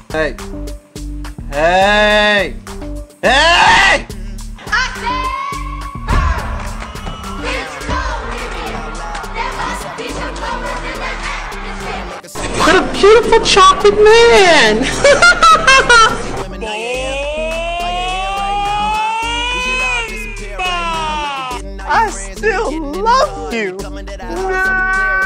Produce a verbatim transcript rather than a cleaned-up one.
Hey! Hey! Hey! What a beautiful chocolate man! I still love you!